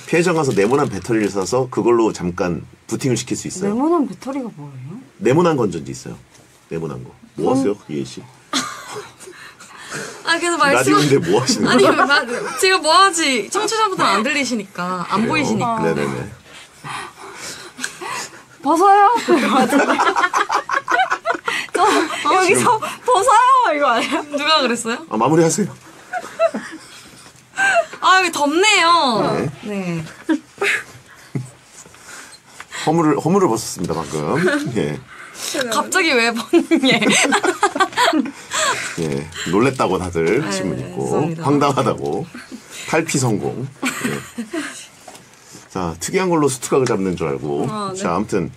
편의점 가서 네모난 배터리를 사서 그걸로 잠깐 부팅을 시킬 수 있어요. 네모난 배터리가 뭐예요? 네모난 건전지 있어요. 네모난 거. 뭐 하세요, 예희 씨? 아 그래서 말씀. 라디오인데 뭐 하시는 아니 거예요? 지금 뭐 하지? 청취자분들 안 들리시니까 안 보이시니까. 네네네. 벗어요? 저 여기서 벗어요 이거 아니에요? 누가 그랬어요? 아, 마무리하세요. 아 여기 덥네요. 네. 허물을 벗었습니다 방금. 예. 갑자기 왜 벗니? 예. 놀랬다고 다들 하신 분 있고 죄송합니다. 황당하다고 탈피 성공. 예. 자 특이한 걸로 수투각을 잡는 줄 알고. 네. 자 아무튼.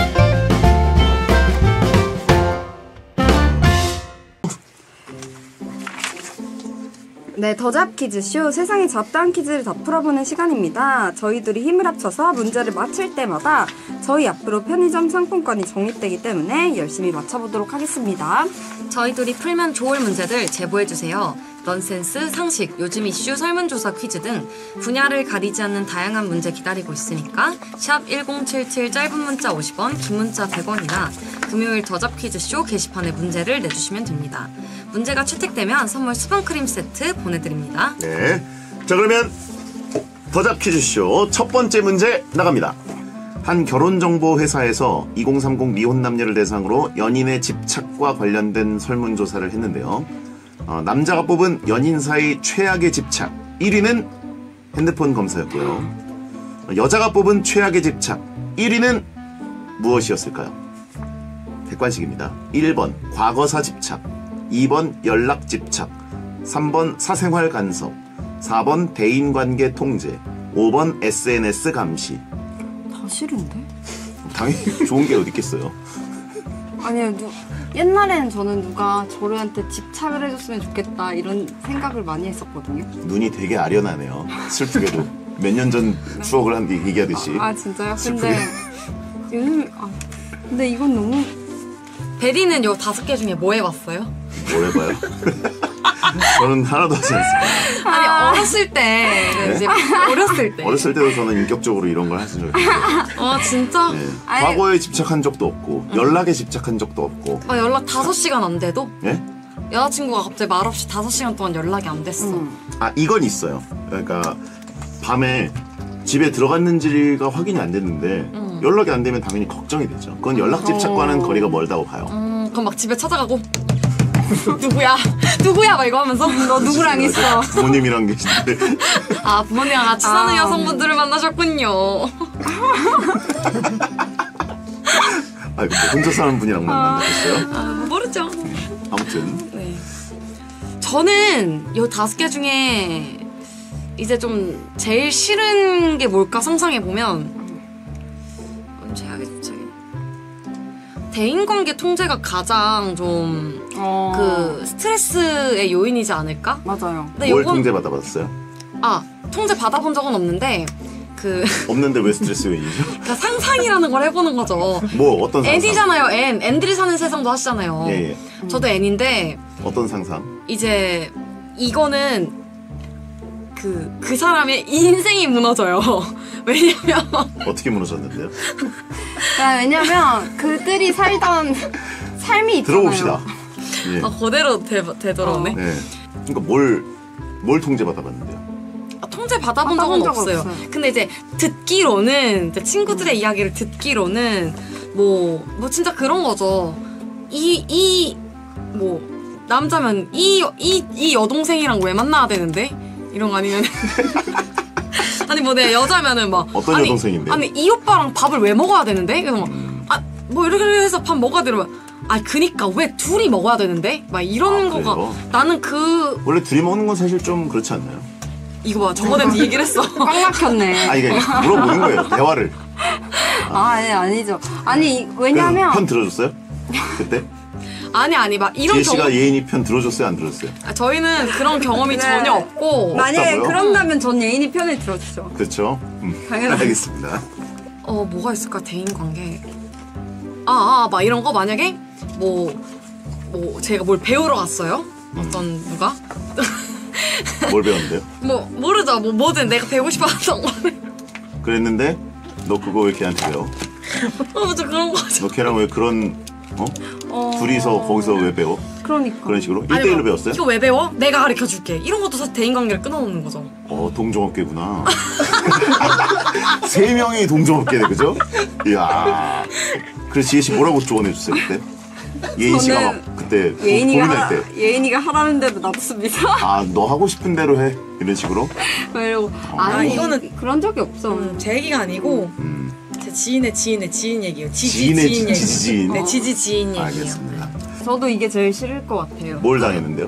네, 더잡 퀴즈쇼. 세상의 잡다한 퀴즈를 다 풀어보는 시간입니다. 저희들이 힘을 합쳐서 문제를 맞힐 때마다 저희 앞으로 편의점 상품권이 적립되기 때문에 열심히 맞춰보도록 하겠습니다. 저희들이 풀면 좋을 문제들 제보해주세요. 넌센스, 상식, 요즘 이슈, 설문조사 퀴즈 등 분야를 가리지 않는 다양한 문제 기다리고 있으니까 샵 1077 짧은 문자 50원, 긴 문자 100원이나 금요일 더잡 퀴즈쇼 게시판에 문제를 내주시면 됩니다. 문제가 채택되면 선물 수분크림 세트 보내드립니다. 네. 자 그러면 더잡 퀴즈쇼 첫 번째 문제 나갑니다. 한 결혼정보회사에서 2030 미혼 남녀를 대상으로 연인의 집착과 관련된 설문조사를 했는데요. 남자가 뽑은 연인 사이 최악의 집착 1위는 핸드폰 검사였고요. 여자가 뽑은 최악의 집착 1위는 무엇이었을까요? 객관식입니다. 1번 과거사 집착, 2번 연락 집착, 3번 사생활 간섭, 4번 대인관계 통제, 5번 SNS 감시. 다 싫은데? 당연히 좋은 게 어디 있겠어요. 아니요, 옛날에는 저는 누가 저한테 집착을 해줬으면 좋겠다 이런 생각을 많이 했었거든요. 눈이 되게 아련하네요. 슬프게도 몇 년 전 추억을 한 뒤 얘기하듯이. 아 진짜요? 슬프게. 근데 요즘 근데 이건 너무 베리는 요 5개 중에 뭐 해봤어요? 뭘 해봐요? 저는 하나도 하지 않습니다. 아니 어렸을 때 네? 이제 어렸을 때 어렸을 때도 저는 인격적으로 이런 걸 하신 적이 있어요. 진짜? 네. 아니, 과거에 집착한 적도 없고 연락에 집착한 적도 없고. 연락 5시간 안 돼도? 예? 여자친구가 갑자기 말없이 5시간 동안 연락이 안 됐어. 아 이건 있어요. 그러니까 밤에 집에 들어갔는지가 확인이 안 됐는데 연락이 안 되면 당연히 걱정이 되죠. 그건 연락 집착과는 거리가 멀다고 봐요. 그럼 막 집에 찾아가고 누구야? 누구야? 막 이거 하면서 너 누구랑 있어? 부모님이랑 계신데. 아 부모님이랑 같이 사는 여성분들을 만나셨군요. 아이고 혼자 사는 분이랑 만나셨어요? 모르죠. 아무튼 네. 저는 요 5개 중에 이제 좀 제일 싫은 게 뭘까 상상해보면 최악의 집착이 대인관계 통제가 가장 좀 그 스트레스의 요인이지 않을까? 맞아요. 근데 뭘 요건 통제 받아봤어요? 통제 받아본 적은 없는데 없는데 왜 스트레스 요인이죠? 그러니까 상상이라는 걸 해보는 거죠. 뭐 어떤 상상? N이잖아요. N들이 사는 세상도 하시잖아요. 예. 저도 N인데 어떤 상상? 이제 이거는 그 사람의 인생이 무너져요. 왜냐면 어떻게 무너졌는데요? 왜냐면 그들이 살던 삶이 있잖아요. 들어봅시다. 예. 그대로 되돌아오네. 네. 그러니까 뭘 통제 받아봤는데요? 통제 받아본 적은 없어요. 근데 이제 듣기로는 이제 친구들의 이야기를 듣기로는 뭐 진짜 그런 거죠. 뭐 남자면 이 여동생이랑 왜 만나야 되는데 이런 거 아니면 아니 뭐 내 여자면은 막 어떤 여동생인데? 아니 이 오빠랑 밥을 왜 먹어야 되는데? 그래서 뭐 이렇게 해서 밥 먹어야 되면 그니까 왜 둘이 먹어야 되는데? 막 이런 거가 그래요? 나는 원래 둘이 먹는 건 사실 좀 그렇지 않나요? 이거 봐 저번에도 이 얘기를 했어. 꽉 막혔네. 이게 물어보는 거예요. 대화를. 아니죠. 아니 왜냐면 편 들어줬어요? 그때? 아니 막 이런 지혜 씨가 예인이 편 들어줬어요? 안 들었어요? 저희는 그런 경험이 네. 전혀 없고 만약에 없다고요? 그런다면 전 예인이 편을 들어주죠. 그렇죠. 당연하죠. 알겠습니다. 뭐가 있을까 대인관계 막 이런 거 만약에 뭐 제가 뭘 배우러 갔어요 어떤 누가 뭘 배웠는데요? 뭐 모르죠 뭐든 내가 배우고 싶어 하던 거는 그랬는데 너 그거 왜 걔한테 배워? 저 그런 거 너 걔랑 왜 그런 둘이서 거기서 왜 배워? 그러니까. 그런 식으로 1대1로 배웠어요? 이거 왜 배워? 내가 가르쳐 줄게. 이런 것도 사실 대인관계를 끊어놓는 거죠. 동종업계구나. 3명이 동종업계네, 그죠? 이야. 그래서 지혜 씨 뭐라고 조언해 줬어요 그때? 예인 씨가 저는 막 그때 고민할 때. 예인이가 하라는 대로 놔뒀습니다. 아, 너 하고 싶은 대로 해. 이런 식으로. 이러고 아니 이거는 그런 적이 없어. 제 얘기가 아니고 제 지인의 지인 얘기예요. 지인의 지인 얘기. 지인. 네, 지인 얘기예요. 알겠습니다. 저도 이게 제일 싫을 것 같아요. 뭘 당했는데요?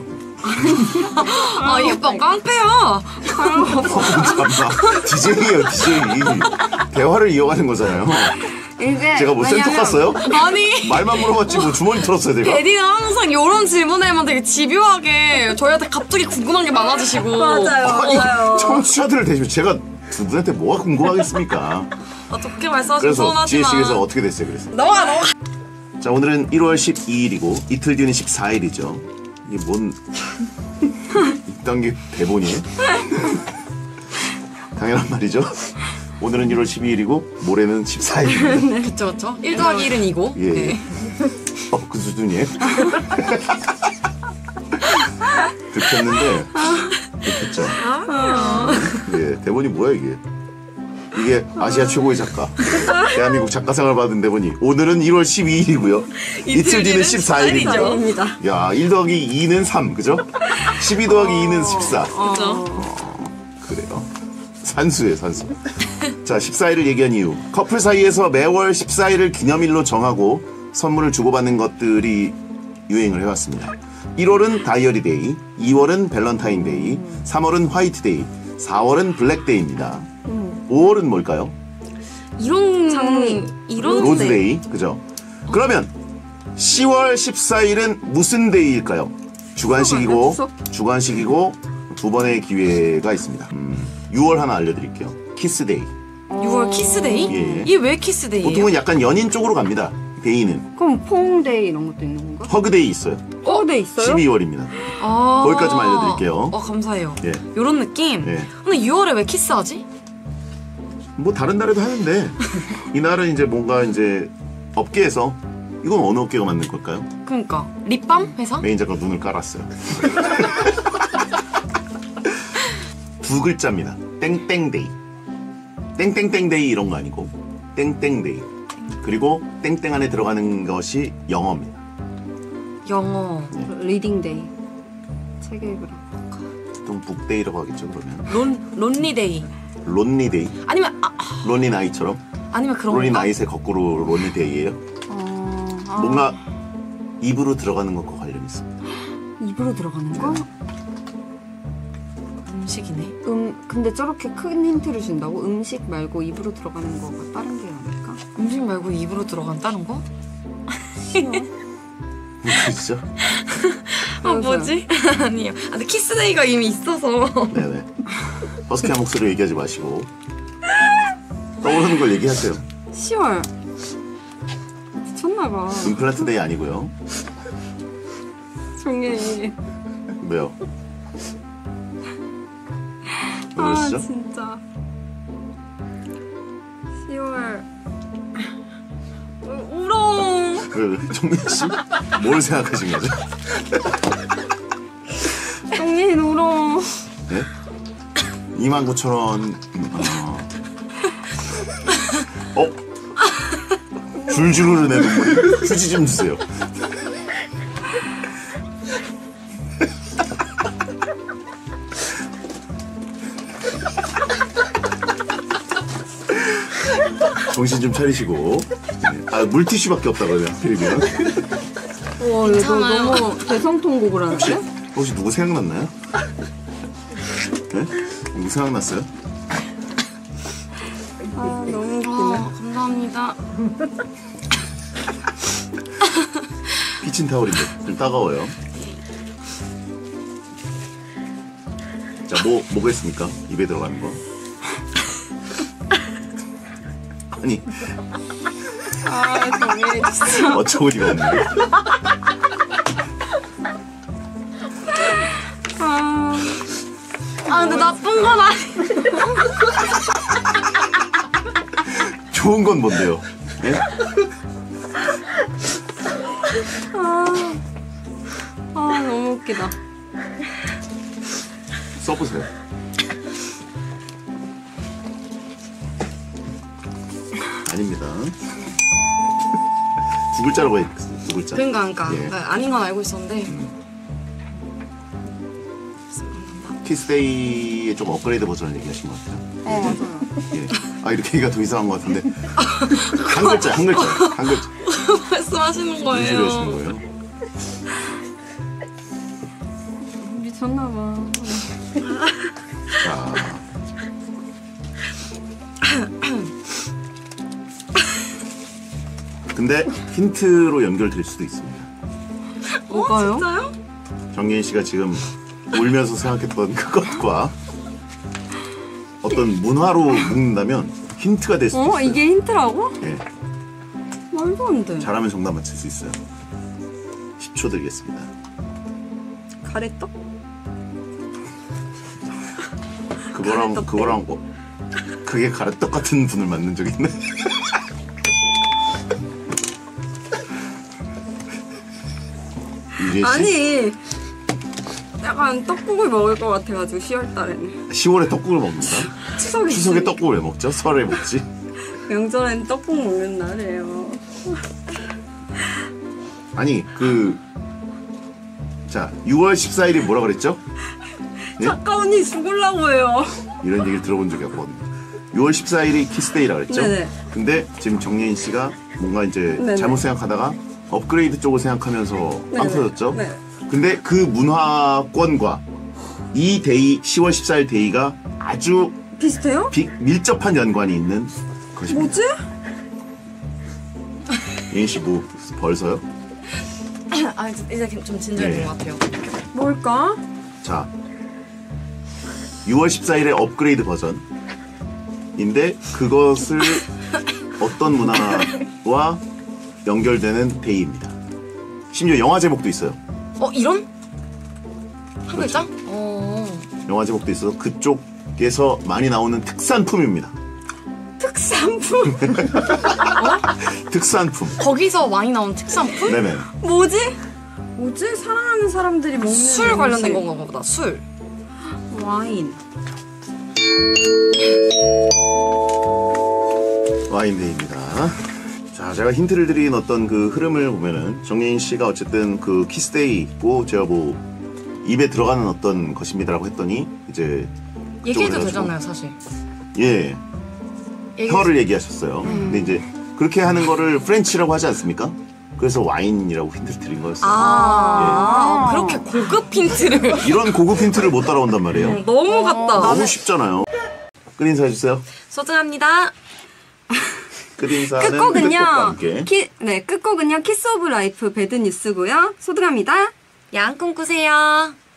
이 오빠 깡패야. 잠깐만. DJ예요, DJ. 대화를 이어가는 거잖아요. 이제 제가 뭐 센터 갔어요? 아니 말만 물어봤지 뭐 주머니 털었어요, 제가? 에디는 항상 이런 질문에만 되게 집요하게 저희한테 갑자기 궁금한 게 많아지시고. 아니, 청취자들을 대신 제가 두 분한테 뭐가 궁금하겠습니까? 좋게 말씀하시면 그래서 서운하지만. 지혜 씨께서 어떻게 됐어요, 그래서? 너가. 자, 오늘은 1월 12일이고 이틀 뒤는 14일이죠. 이게 뭔 이딴 게 대본이에요? 당연한 말이죠. 오늘은 1월 12일이고 모레는 14일입니다. 그쵸. 1 더하기 1은 2고. 예. 네. 그 수준이에요? 들켰는데 들켰죠. 예, 대본이 뭐야 이게? 이게 아시아 최고의 작가, 대한민국 작가상을 받은 대본이 오늘은 1월 12일이고요. 이틀 뒤는 14일이죠. 야, 1 더하기 2는 3, 그죠? 12 더하기 2는 14. 그죠. 그래요. 산수예요, 산수. 자, 14일을 얘기한 이유. 커플 사이에서 매월 14일을 기념일로 정하고 선물을 주고받는 것들이 유행을 해왔습니다. 1월은 다이어리데이, 2월은 밸런타인데이, 3월은 화이트데이, 4월은 블랙데이입니다. 5월은 뭘까요? 이런 장미. 이런 로즈데이, 그죠? 그러면 10월 14일은 무슨 데이일까요? 주관식이고 두 번의 기회가 있습니다. 6월 하나 알려드릴게요. 키스데이. 6월 키스데이? 예. 이게 왜 키스데이예요? 보통은 약간 연인 쪽으로 갑니다. 데이는. 그럼 퐁데이 이런 것도 있는 건가? 허그데이 있어요. 퐁데이 있어요? 12월입니다. 거기까지만 알려드릴게요. 감사해요. 예. 요런 느낌? 예. 근데 6월에 왜 키스하지? 뭐 다른 날에도 하는데 이날은 이제 뭔가 이제 업계에서 이건 어느 업계가 만든 걸까요? 그러니까 립밤 회사? 메인 작가 눈을 깔았어요. 두 글자입니다. 땡땡데이. 땡땡땡데이 이런 거 아니고 땡땡데이. 그리고 땡땡 안에 들어가는 것이 영어입니다. 영어. 리딩데이. 책 읽으라. 보통 북데이라고 하겠죠, 그러면. 론리데이. 론리데이. 아니면 론리 나이처럼. 아니면 그런 론리 건가? 나이의 거꾸로 론리데이예요. 뭔가 입으로 들어가는 것과 관련이 있습니다. 입으로 들어가는 거? 음식이네. 근데 저렇게 큰 힌트를 준다고? 음식 말고 입으로 들어가는 거가 다른 게 아닐까? 음식 말고 입으로 들어간 다른 거? 진짜? 뭐지? 아니요. 근데 키스데이가 이미 있어서. 네네. 허스키한 목소리로 얘기하지 마시고 떠오르는 걸 얘기하세요. 10월. 미쳤나봐. 임플란트 데이 아니고요. 종이. 왜요? 왜 그러시죠? 진짜. 10월. 울어. 그 정민 씨, 뭘 생각하신 거죠? 종이 울어. 네? 29,000원. 줄줄 흐르네 눈물이. 휴지 좀 주세요. 정신 좀 차리시고. 물티슈밖에 없다 그러면 하필이면. 와, 이거 너무 대성통곡을 하는데? 혹시 누구 생각났나요? 네? 누구 생각났어요? 너무 웃기네. 감사합니다. 키친타올인데 좀 따가워요. 자, 뭐가 있습니까? 입에 들어가는 거. 아니, 종이 진짜. 어처구니가 없네. 근데 나쁜 건 아니. 좋은 건 뭔데요? 예? 너무 웃기다. 써보세요. 아닙니다. 두 글자라고 했어요. 두 글자. 그러니까 예. 아닌 건 알고 있었는데 키스데이의 좀 업그레이드 버전을 얘기하신 것 같아요. 맞아요. 예. 아 이렇게 얘기가 더 이상한 것 같은데 한 글자. 말씀하시는 무슨 거예요. 소리 하시는 거예요? 미쳤나봐. 자. 근데 힌트로 연결될 수도 있습니다. 뭐가요? 진짜요? 정예인 씨가 지금 울면서 생각했던 그것과 어떤 문화로 묶는다면 힌트가 될 수도 있어요. 이게 힌트라고? 예. 말도 안 돼. 잘하면 정답 맞힐 수 있어요. 10초 드리겠습니다. 가래떡? 그거랑 그게 가래떡 같은 분을 만난 적 있네. 유진 씨. 아니, 약간 떡국을 먹을 것 같아가지고 10월달에는 10월에 떡국을 먹는다. 추석에 떡국을 왜 먹죠? 설에 먹지. 명절엔 떡국 먹는 날이에요. 아니 자 6월 14일이 뭐라 그랬죠? 예? 작가 언니 죽을라고 해요. 이런 얘기를 들어본 적이 없거든요. 6월 14일이 키스데이라 그랬죠? 네네. 근데 지금 정예인 씨가 뭔가 이제 네네. 잘못 생각하다가 업그레이드 쪽을 생각하면서 빵 네네. 터졌죠? 네. 근데 그 문화권과 이 데이 10월 14일 데이가 아주 비슷해요? 밀접한 연관이 있는 것입니다. 뭐지? 예인 씨 뭐 벌써요? 이제 좀 진정된 네. 것 같아요. 뭘까? 자 6월 14일의 업그레이드 버전인데 그것을 어떤 문화와 연결되는 데이입니다. 심지어 영화 제목도 있어요. 이런? 한 그렇죠. 글자? 영화 제목도 있어서 그쪽에서 많이 나오는 특산품입니다. 특산품? 특산품. 거기서 많이 나온 특산품? 네네. 뭐지? 사랑하는 사람들이 먹는 술 관련된 음식. 건가 보다. 술. 와인. 와인데이입니다. 자, 제가 힌트를 드린 어떤 그 흐름을 보면은 정예인 씨가 어쨌든 그 키스데이 있고 제가 뭐 입에 들어가는 어떤 것입니다라고 했더니 이제 얘기해도 그쪽으로 되잖아요, 해가지고 사실. 예, 혀를 얘기하셨어요. 근데 이제 그렇게 하는 거를 프렌치라고 하지 않습니까? 그래서 와인이라고 힌트를 드린 거였어요. 그렇게 고급 힌트를. 이런 고급 힌트를 못 따라온단 말이에요. 너무 같다. 너무 쉽잖아요. 끝 인사 해주세요. 소중합니다. 끝 인사는 끝곡은요. 끝곡과 함께. 끝곡은요. 키스 오브 라이프 배드 뉴스고요. 소등합니다. 야한 꿈 꾸세요.